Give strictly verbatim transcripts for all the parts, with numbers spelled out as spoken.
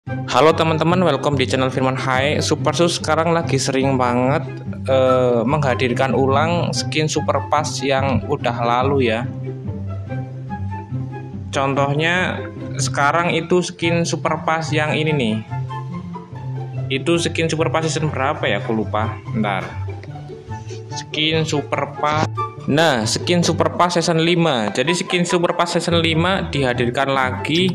Halo teman-teman, welcome di channel Firman Hai. Supersus sekarang lagi sering banget eh, menghadirkan ulang skin super pas yang udah lalu ya. Contohnya sekarang itu skin super pas yang ini nih. Itu skin super pas season berapa ya? Aku lupa. Bentar. Skin super pas. Nah, skin super pas season lima. Jadi skin super pas season lima dihadirkan lagi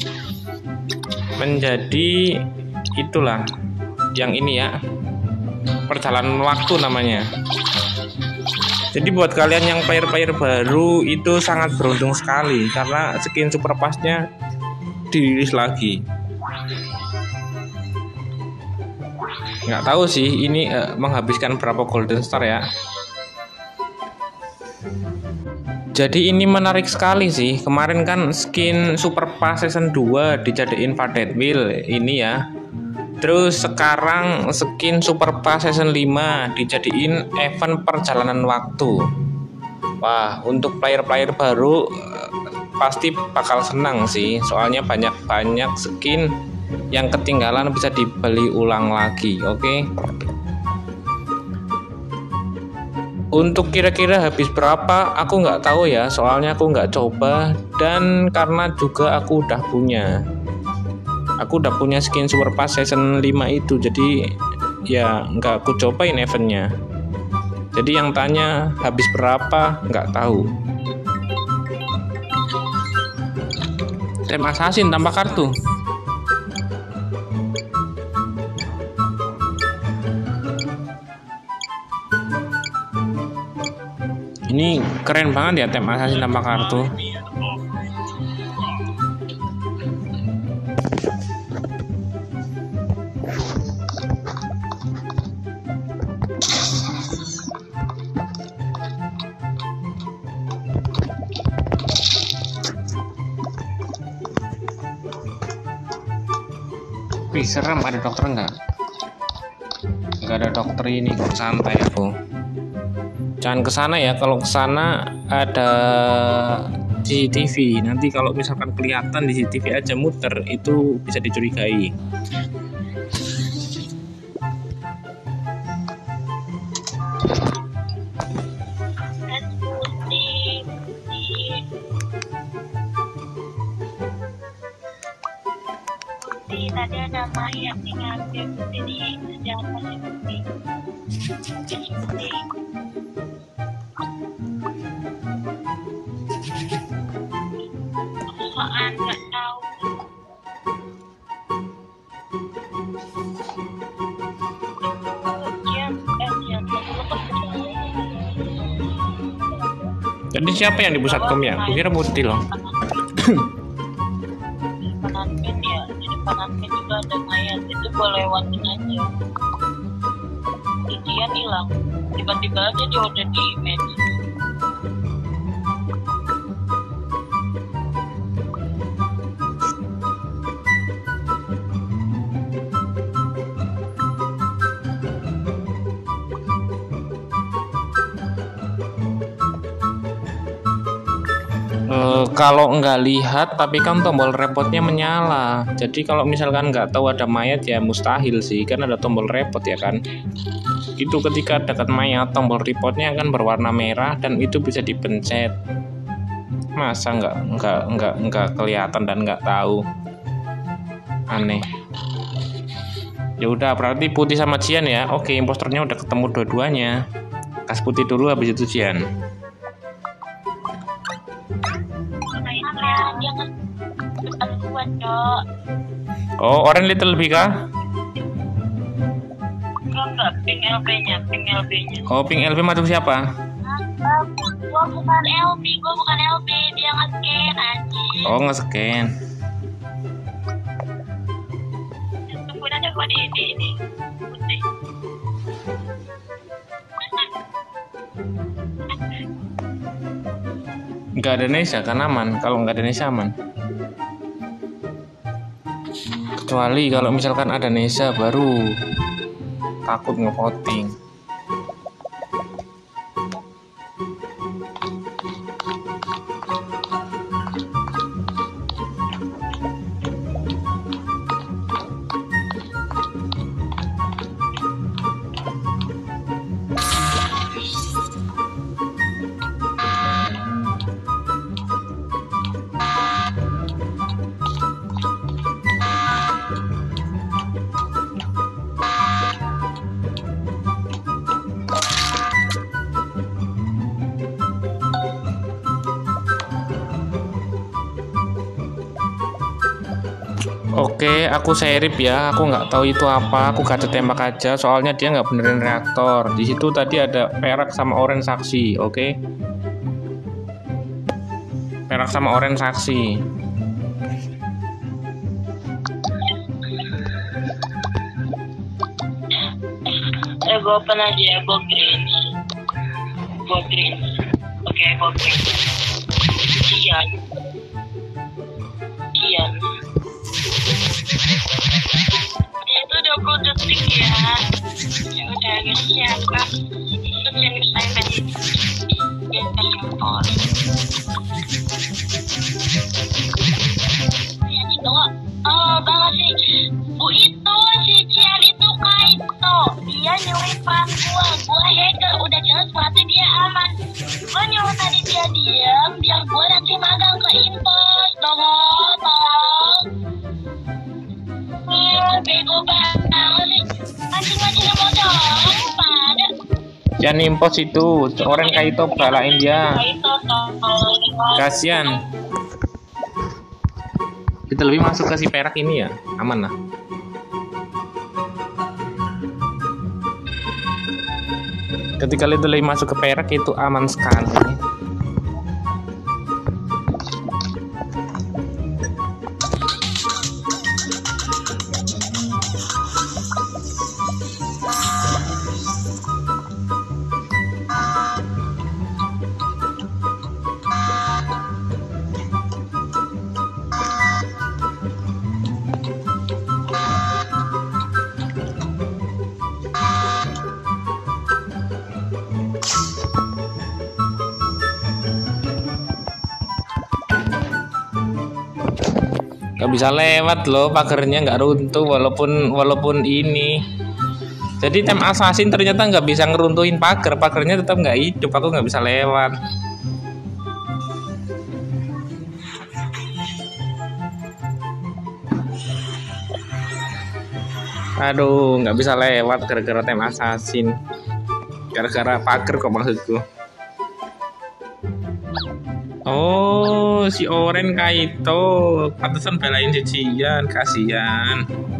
menjadi itulah yang ini ya, perjalanan waktu namanya. Jadi buat kalian yang player-player baru itu sangat beruntung sekali karena skin super pasnya dirilis lagi. Nggak tahu sih ini eh, menghabiskan berapa golden star ya. Jadi ini menarik sekali sih. Kemarin kan skin super pas season dua dijadiin Fated Wheel ini ya. Terus sekarang skin super pas season lima dijadiin event perjalanan waktu. Wah, untuk player-player baru pasti bakal senang sih. Soalnya banyak-banyak skin yang ketinggalan bisa dibeli ulang lagi. Oke okay? Untuk kira-kira habis berapa aku nggak tahu ya, soalnya aku nggak coba, dan karena juga aku udah punya aku udah punya skin super pas season lima itu, jadi ya nggak aku cobain eventnya. Jadi yang tanya habis berapa nggak tahu. Tem assassin tambah kartu. Ini keren banget ya, tem assassin tanpa kartu. Wih, serem, ada dokter nggak? Nggak ada dokter ini, kok santai aku. Jangan ke sana ya, kalau ke sana ada C C T V. Nanti kalau misalkan kelihatan di C C T V aja muter, itu bisa dicurigai. Tadi ada mayat yang ngambil putih di sejahtera seperti soal nggak tahu. Jadi siapa yang di pusat kom ya? Aku kira putih loh. Panasnya juga ada mayat, itu gue lewatin aja. Terus dia hilang, tiba-tiba aja dia udah di meja. Uh, kalau nggak lihat tapi kan tombol repotnya menyala, jadi kalau misalkan nggak tahu ada mayat ya mustahil sih, kan ada tombol repot ya kan. Itu ketika dekat mayat tombol repotnya akan berwarna merah dan itu bisa dipencet. Masa nggak nggak nggak nggak kelihatan dan nggak tahu, aneh. Ya udah, berarti putih sama Cian ya. Oke, imposternya udah ketemu dua-duanya. Kas putih dulu, habis itu Cian. Oh, orange little big kah? Enggak, pink L B-nya, pink L B-nya. Oh, pink L B masuk siapa? Gua bukan L B, gua bukan L B, dia nge-scan anjing. Oh, nge-scan. Tungguin aja gua di di ini. Putih. Nggak ada Nesa kan aman, kalau nggak ada Nesa aman. Kecuali kalau misalkan ada Nesa baru takut ngevoting. Oke, aku serip ya. Aku nggak tahu itu apa. Aku gak ada tembak aja. Soalnya dia nggak benerin reaktor. Di situ tadi ada perak sama orange saksi. Oke. Perak sama orange saksi. Eh, gue open aja ya, gue green. Gue green. Oke, gue green. Kian. Kian. Itu dua puluh detik ya. Ya udah, guys, siapa? Itu yang saya tadi. Ya, tersimpul. Ya, itu. Oh, banget sih. Bu itu, si Cian itu Kaito. Dia nyuri pas gua. Gua hacker. Udah jelas berarti dia aman. Gua nyuruh tadi dia diam. Biar gua nanti magang ke impos. Tolong, tolong. Ih, bego banget sih. Mancing-mancing mau dong. Pada. Jangan impos itu. Orang Kaito balain dia. Kaito, tolong. Kasian. Kita lebih masuk ke si perak ini ya. Aman lah. Ketika Little lebih masuk ke perak itu aman sekali. Gak bisa lewat loh, pagernya nggak runtuh walaupun walaupun ini. Jadi tem assassin ternyata nggak bisa ngeruntuhin pagar, pagernya tetap nggak hidup, aku nggak bisa lewat. Aduh, nggak bisa lewat gara-gara tem assassin, gara-gara pagar kok maksudku. Oh, si Oren Kaito, pantesan belain si Cian, kasihan.